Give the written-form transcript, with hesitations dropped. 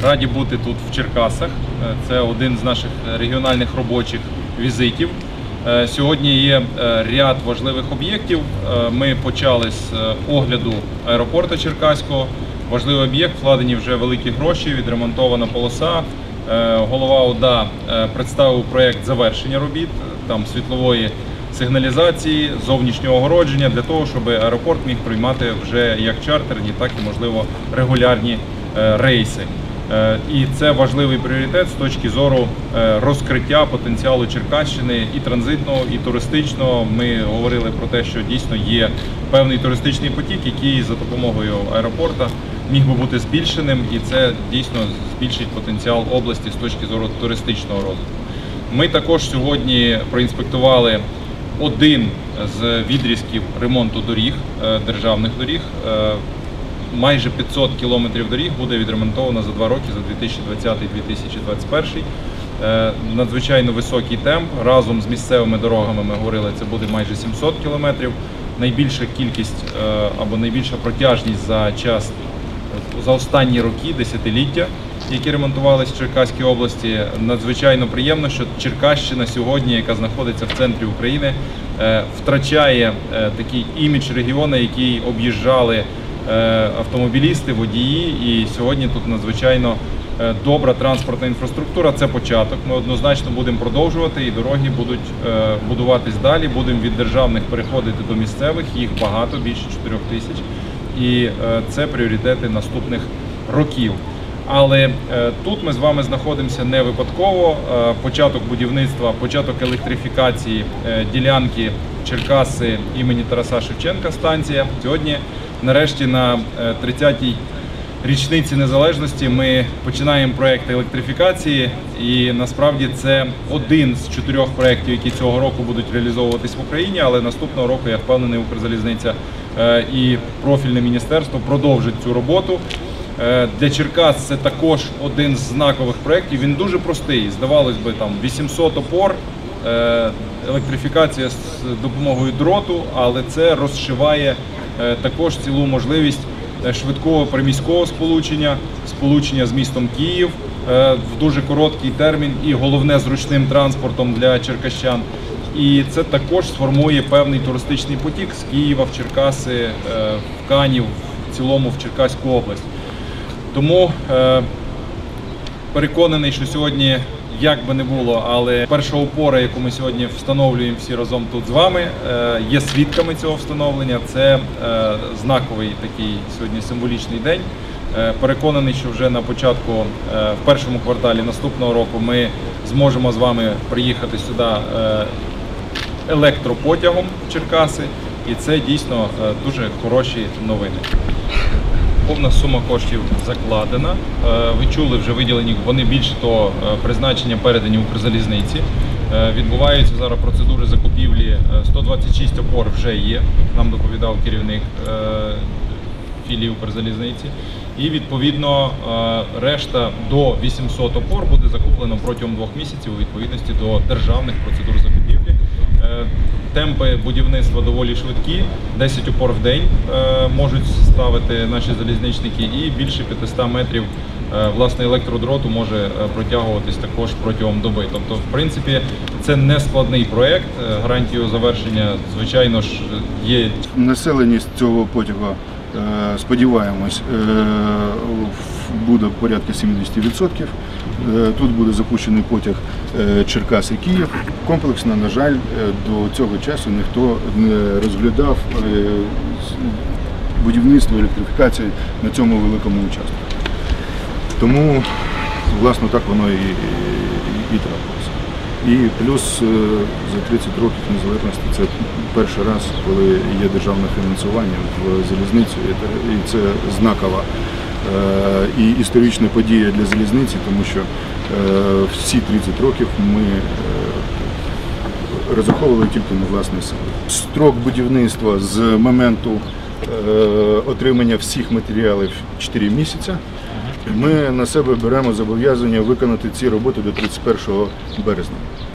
Раді бути тут в Черкасах. Це один з наших регіональних робочих візитів. Сьогодні є ряд важливих об'єктів. Ми почали з огляду аеропорту Черкаського. Важливий об'єкт, вкладені вже великі гроші, відремонтована полоса. Голова ОДА представив проєкт завершення робіт, там світлової сигналізації, зовнішнього огородження, для того, щоб аеропорт міг приймати вже як чартерні, так і, можливо, регулярні рейси. І це важливий пріоритет з точки зору розкриття потенціалу Черкащини і транзитного, і туристичного. Ми говорили про те, що дійсно є певний туристичний потік, який за допомогою аеропорту міг би бути збільшеним, і це дійсно збільшить потенціал області з точки зору туристичного розвитку. Ми також сьогодні проінспектували один з відрізків ремонту доріг, державних доріг. Майже 500 кілометрів доріг буде відремонтовано за 2 роки, за 2020-2021. Надзвичайно високий темп. Разом з місцевими дорогами, ми говорили, це буде майже 700 кілометрів. Найбільша кількість або найбільша протяжність за останні роки, десятиліття, які ремонтувалися в Черкаській області. Надзвичайно приємно, що Черкащина сьогодні, яка знаходиться в центрі України, втрачає такий імідж регіону, який об'їжджали автомобілісти, водії, і сьогодні тут надзвичайно добра транспортна інфраструктура. Це початок. Ми однозначно будемо продовжувати, і дороги будуть будуватись далі. Будемо від державних переходити до місцевих, їх багато, більше 4 тисяч. І це пріоритети наступних років. Але тут ми з вами знаходимося не випадково. Початок будівництва, початок електрифікації ділянки Черкаси імені Тараса Шевченка станція. Сьогодні, нарешті, на 30-й річниці незалежності ми починаємо проєкт електрифікації, і насправді це один з 4 проєктів, які цього року будуть реалізовуватись в Україні, але наступного року, я впевнений, Укрзалізниця і профільне міністерство продовжить цю роботу. Для Черкас це також один з знакових проєктів. Він дуже простий, здавалось би, там 800 опор, електрифікація з допомогою дроту, але це розшиває також цілу можливість швидкого приміського сполучення з містом Київ в дуже короткий термін і, головне, зручним транспортом для черкащан. І це також сформує певний туристичний потік з Києва в Черкаси, в Канів, в цілому в Черкаську область. Тому переконаний, що сьогодні, як би не було, але перша опора, яку ми сьогодні встановлюємо всі разом тут з вами, є свідками цього встановлення. Це знаковий такий сьогодні символічний день. Переконаний, що вже на початку, в першому кварталі наступного року ми зможемо з вами приїхати сюди електропотягом в Черкаси, і це дійсно дуже хороші новини. Повна сума коштів закладена. Ви чули, вже виділені, вони більше того, призначення передані Укрзалізниці. Відбуваються зараз процедури закупівлі, 126 опор вже є, нам доповідав керівник філії Укрзалізниці. І відповідно решта до 800 опор буде закуплено протягом 2 місяців у відповідності до державних процедур закупівлі. Темпи будівництва доволі швидкі, 10 опор в день можуть ставити наші залізничники, і більше 500 метрів власне електродроту може протягуватись також протягом доби. Тобто, в принципі, це не складний проєкт, гарантією завершення, звичайно ж, є. Населеність цього потягу, сподіваємось, буде порядка 70%. Тут буде запущений потяг Черкаси-Київ. Комплексно, на жаль, до цього часу ніхто не розглядав будівництво, електрифікацію на цьому великому участку. Тому, власне, так воно і трапилося. І плюс за 30 років незалежності це перший раз, коли є державне фінансування в залізницю, і це знакова і історична подія для залізниці, тому що всі 30 років ми розраховували тільки на власні сили. Строк будівництва з моменту отримання всіх матеріалів 4 місяці. Ми на себе беремо зобов'язання виконати ці роботи до 31 березня.